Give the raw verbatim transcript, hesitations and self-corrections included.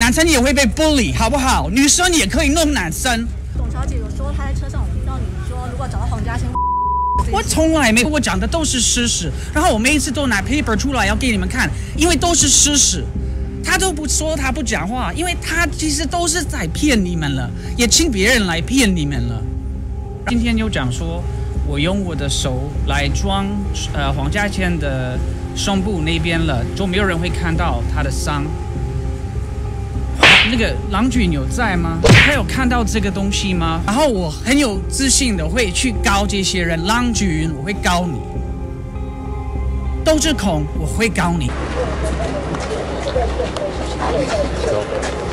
男生也会被 bully， 好不好？女生也可以弄男生。 董小姐有说她在车上有听到你说，如果找到黄家千， 我从来没，我讲的都是事实。然后我每一次都拿 paper 出来要给你们看，因为都是事实。他都不说，他不讲话，因为他其实都是在骗你们了，也请别人来骗你们了。今天又讲说，我用我的手来装呃黄家千的胸部那边了，就没有人会看到他的伤。那个郎君有在吗？他有看到这个东西吗？然后我很有自信的会去告这些人，郎君，我会告你。窦智孔，我会告你。走。